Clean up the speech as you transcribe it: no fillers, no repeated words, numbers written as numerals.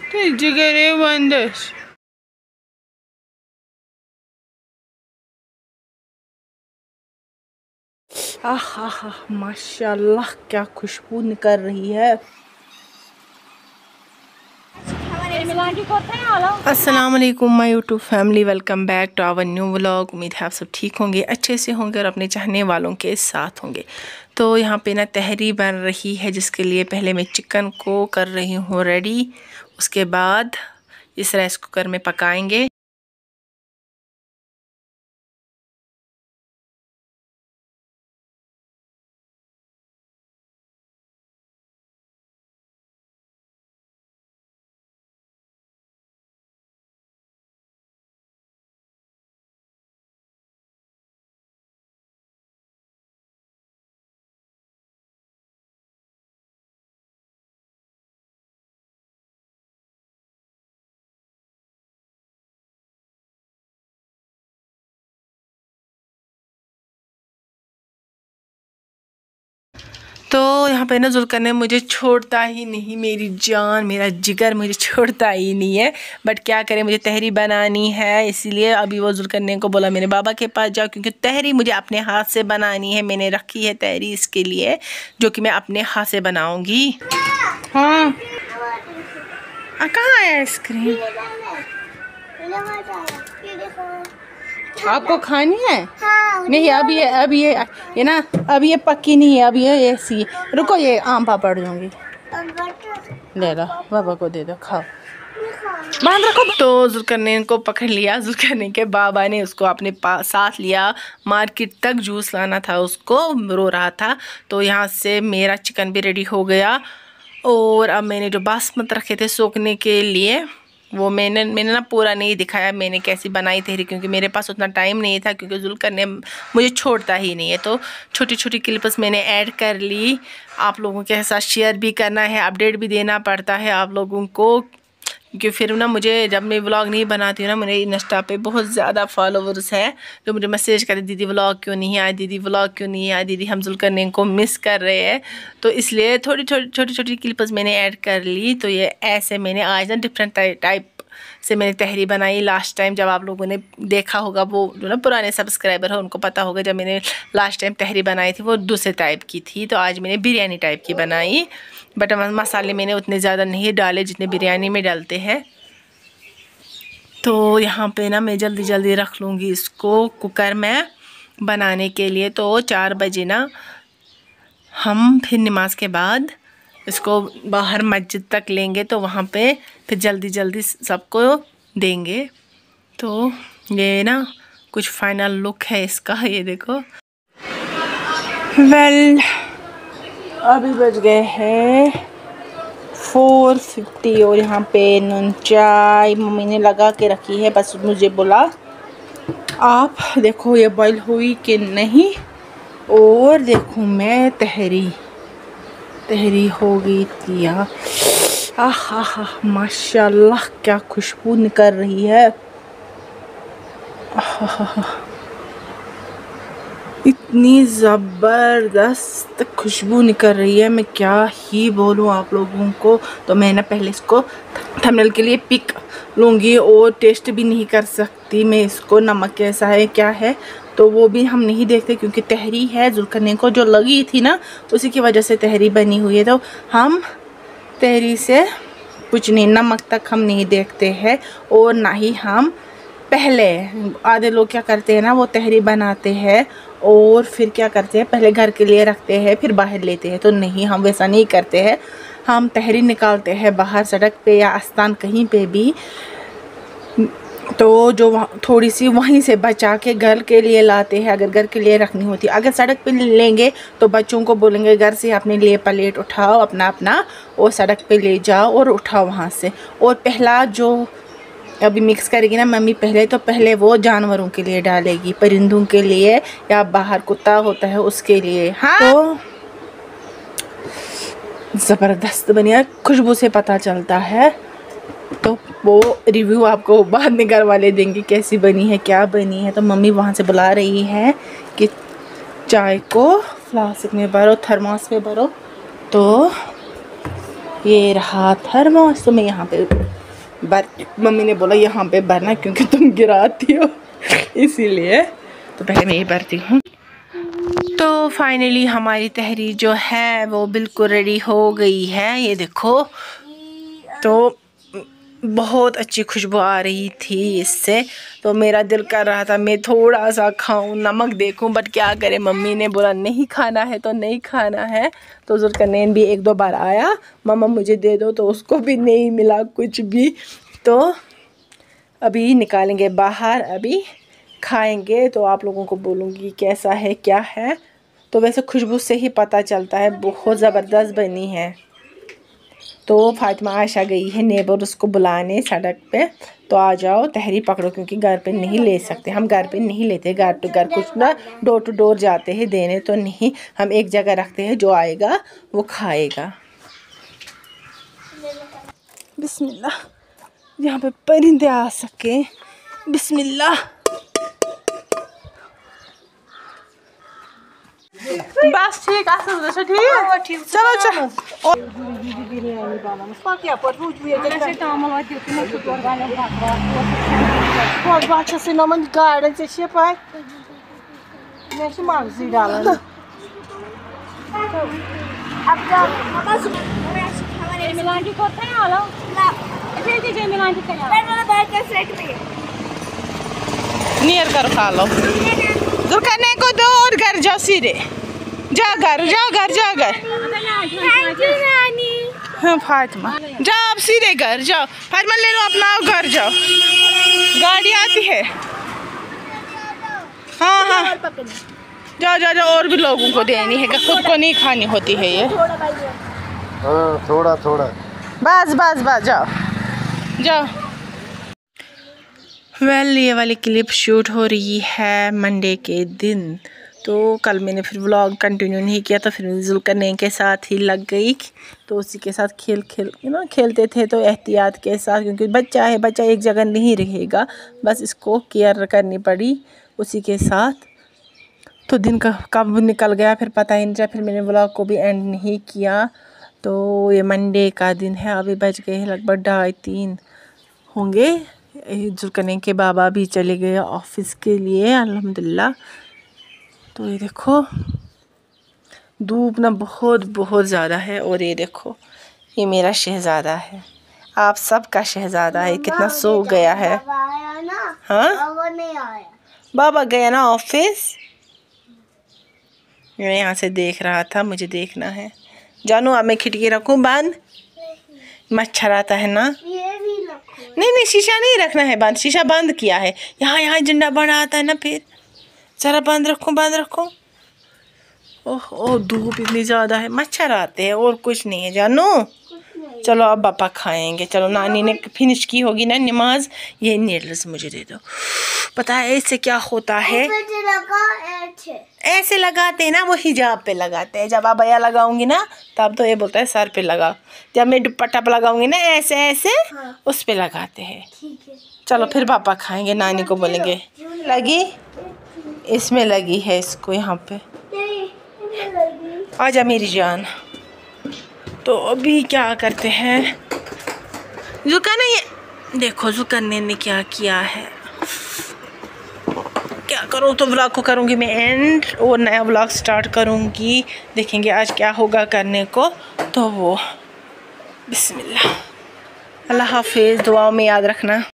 जिगरे बंदश आहा माशाल्लाह क्या खुशबू निकल रही है। अस्सलाम वालेकुम my YouTube family, welcome back to our new vlog. उम्मीद है आप सब ठीक होंगे, अच्छे से होंगे और अपने चाहने वालों के साथ होंगे। तो यहाँ पे ना तहरी बन रही है, जिसके लिए पहले मैं चिकन को कर रही हूँ रेडी। उसके बाद इस राइस कुकर में पकाएंगे। तो यहाँ पे ना जुल्कर ने मुझे छोड़ता ही नहीं, मेरी जान मेरा जिगर मुझे छोड़ता ही नहीं है। बट क्या करें, मुझे तहरी बनानी है, इसीलिए अभी वो जुल्कर ने को बोला मेरे बाबा के पास जाओ, क्योंकि तहरी मुझे अपने हाथ से बनानी है। मैंने रखी है तहरी इसके लिए, जो कि मैं अपने हाथ से बनाऊंगी। हाँ कहाँ है आइसक्रीम? आपको खानी है? हाँ, नहीं अभी ये ना अभी ये पक्की नहीं है, अभी ये ऐसी। रुको ये आम पापड़ दूंगी, ले लो बाबा को दे दो, खाओ बांध रखो। तो जुल्करनैन को पकड़ लिया। जुल्करनैन के बाबा ने उसको अपने साथ लिया, मार्केट तक जूस लाना था उसको, रो रहा था। तो यहाँ से मेरा चिकन भी रेडी हो गया। और अब मैंने जो बासमत रखे थे सोखने के लिए, वो मैंने ना पूरा नहीं दिखाया मैंने कैसी बनाई थी, क्योंकि मेरे पास उतना टाइम नहीं था, क्योंकि जुल्कर ने मुझे छोड़ता ही नहीं है। तो छोटी छोटी क्लिप्स मैंने ऐड कर ली। आप लोगों के साथ शेयर भी करना है, अपडेट भी देना पड़ता है आप लोगों को, क्योंकि फिर ना मुझे जब मैं व्लॉग नहीं बनाती हूँ ना, मेरे इंस्टा पे बहुत ज़्यादा फॉलोवर्स हैं जो मुझे मैसेज करते, दीदी व्लॉग क्यों नहीं आए, दीदी व्लॉग क्यों नहीं आए, दीदी हम जुल्करनैन को मिस कर रहे हैं। तो इसलिए छोटी छोटी क्लिप्स मैंने ऐड कर ली। तो ये ऐसे मैंने आज ना डिफरेंट टाइप से मैंने तहरी बनाई। लास्ट टाइम जब आप लोगों ने देखा होगा, वो जो ना पुराने सब्सक्राइबर है उनको पता होगा, जब मैंने लास्ट टाइम तहरी बनाई थी वो दूसरे टाइप की थी। तो आज मैंने बिरयानी टाइप की बनाई, बट मसाले मैंने उतने ज़्यादा नहीं डाले जितने बिरयानी में डालते हैं। तो यहाँ पे ना मैं जल्दी जल्दी रख लूँगी इसको कुकर में बनाने के लिए। तो 4 बजे ना हम फिर नमाज के बाद इसको बाहर मस्जिद तक लेंगे, तो वहाँ पे फिर जल्दी जल्दी सबको देंगे। तो ये ना कुछ फाइनल लुक है इसका, ये देखो। वेल अभी बज गए हैं 4:50 और यहाँ पे नून चाय मम्मी ने लगा के रखी है। बस मुझे बोला आप देखो ये बॉईल हुई कि नहीं, और देखो मैं तहरी हो गई थी यार। आहा माशाल्लाह क्या खुशबू निकल रही है। इतनी ज़बरदस्त खुशबू निकल रही है, मैं क्या ही बोलूँ आप लोगों को। तो मैं ना पहले इसको थंबनेल के लिए पिक लूँगी, और टेस्ट भी नहीं कर सकती मैं इसको, नमक कैसा है क्या है तो वो भी हम नहीं देखते, क्योंकि तहरी है जुल्करनैन को जो लगी थी ना, उसी की वजह से तहरी बनी हुई है। तो हम तहरी से कुछ नहीं, नमक तक हम नहीं देखते हैं, और ना ही हम पहले, आधे लोग क्या करते हैं ना, वो तहरी बनाते हैं और फिर क्या करते हैं, पहले घर के लिए रखते हैं फिर बाहर लेते हैं। तो नहीं, हम वैसा नहीं करते हैं। हम तहरी निकालते हैं बाहर सड़क पे या आस्तान कहीं पे भी, तो जो थोड़ी सी वहीं से बचा के घर के लिए लाते हैं, अगर घर के लिए रखनी होती। अगर सड़क पे लेंगे तो बच्चों को बोलेंगे घर से अपने लिए प्लेट उठाओ अपना और सड़क पे ले जाओ और उठाओ वहाँ से। और पहला जो अभी मिक्स करेगी ना मम्मी, पहले वो जानवरों के लिए डालेगी, परिंदों के लिए या बाहर कुत्ता होता है उसके लिए। हाँ तो ज़बरदस्त बनी है, खुशबू से पता चलता है। तो वो रिव्यू आपको बाद में घर वाले देंगे कैसी बनी है क्या बनी है। तो मम्मी वहाँ से बुला रही है कि चाय को फ्लास्क में भरो, थर्मोस में भरो। तो ये रहा थर्मोस, तो मैं यहाँ पे मम्मी ने बोला यहाँ पे भरना क्योंकि तुम गिराती हो इसीलिए, तो पहले मैं ही भरती हूँ। तो फाइनली हमारी तहरी जो है वो बिल्कुल रेडी हो गई है, ये देखो। तो बहुत अच्छी खुशबू आ रही थी इससे, तो मेरा दिल कर रहा था मैं थोड़ा सा खाऊं, नमक देखूं, बट क्या करे, मम्मी ने बोला नहीं खाना है तो नहीं खाना है। तो जुल्करनैन भी 1-2 बार आया, मम्मा मुझे दे दो, तो उसको भी नहीं मिला कुछ भी। तो अभी निकालेंगे बाहर, अभी खाएंगे, तो आप लोगों को बोलूँगी कैसा है क्या है। तो वैसे खुशबू से ही पता चलता है, बहुत ज़बरदस्त बनी है। तो फातिमा आयशा गई है नेबर उसको बुलाने सड़क पे, तो आ जाओ तहरी पकड़ो, क्योंकि घर पे नहीं ले सकते, हम घर पे नहीं लेते, घर टू घर कुछ ना डोर टू डोर जाते हैं देने, तो नहीं, हम एक जगह रखते हैं, जो आएगा वो खाएगा। बिस्मिल्लाह, यहाँ पे परिंदे आ सके, बिस्मिल्लाह। बस ठीक है, ठीक, चलो चलो। नियर करो, खा लो। जुल्करनैन को दो और घर जाओ सीधे, जा घर, जाओ घर, जाओ घर। हाँ फातिमा, जाओ आप सीधे घर जाओ। फातिमा ले लो अपना, घर जाओ, गाड़ी आती है। हाँ हाँ, जाओ जाओ जाओ, और भी लोगों को देनी है, खुद को नहीं खानी होती है ये। हाँ थोड़ा थोड़ा, बस बस बस, जाओ जाओ। वेल, ये वाली क्लिप शूट हो रही है मंडे के दिन। तो कल मैंने फिर व्लॉग कंटिन्यू नहीं किया, तो फिर जुल्करनैन के साथ ही लग गई, तो उसी के साथ खेलते थे, तो एहतियात के साथ, क्योंकि बच्चा है, बच्चा एक जगह नहीं रहेगा, बस इसको केयर करनी पड़ी उसी के साथ। तो दिन का कब निकल गया फिर पता ही नहीं चला, फिर मैंने व्लॉग को भी एंड नहीं किया। तो ये मंडे का दिन है, अभी बज गए हैं लगभग 2:30 होंगे। जुल्करनैन के बाबा भी चले गए ऑफिस के लिए अल्हम्दुलिल्लाह। तो ये देखो धूप ना बहुत बहुत ज़्यादा है, और ये देखो ये मेरा शहज़ादा है, आप सबका शहज़ादा है, कितना सो गया है। हाँ बाबा गया ना ऑफिस, मैं यहाँ से देख रहा था, मुझे देखना है। जानू अब मैं खिड़की रखूँ बंद, मच्छर आता है ना। नहीं नहीं, शीशा नहीं रखना है बंद, शीशा बंद किया है। यहाँ यहाँ झंडा बड़ा आता है ना, फिर ज़रा बंद रखो, बंद रखो। ओह ओह, धूप इतनी ज़्यादा है, मच्छर आते हैं, और कुछ नहीं है जानू। चलो अब पापा खाएंगे, चलो नानी ने फिनिश की होगी ना नमाज। ये नीडल्स मुझे दे दो। पता है इससे क्या होता है, ऐसे लगाते हैं ना, वो हिजाब पे लगाते हैं। जब आप अया लगाऊंगी ना, तब तो ये बोलता है सर पे लगाओ, जब मैं दुपट्टा पे लगाऊंगी ना, ऐसे ऐसे उस पे लगाते हैं। चलो फिर पापा खाएंगे, नानी को बोलेंगे लगी, इसमें लगी है इसको, यहाँ पे आजा मेरी जान। तो अभी क्या करते हैं, जुल्करनैन, ये देखो जुल्करनैन ने क्या किया है, क्या करूँ। तो व्लॉग को करूँगी मैं एंड, और नया व्लॉग स्टार्ट करूँगी, देखेंगे आज क्या होगा करने को। तो वो बिस्मिल्लाह, अल्लाह हाफिज़, दुआओं में याद रखना।